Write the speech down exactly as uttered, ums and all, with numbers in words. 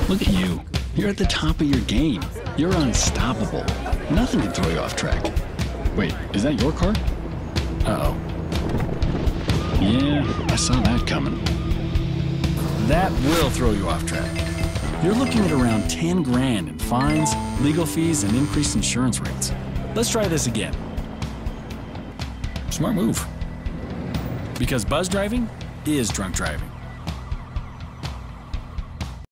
Look at you. You're at the top of your game. You're unstoppable. Nothing can throw you off track. Wait, is that your car? Uh-oh. Yeah, I saw that coming. That will throw you off track. You're looking at around ten grand in fines, legal fees, and increased insurance rates. Let's try this again. Smart move. Because buzz driving is drunk driving.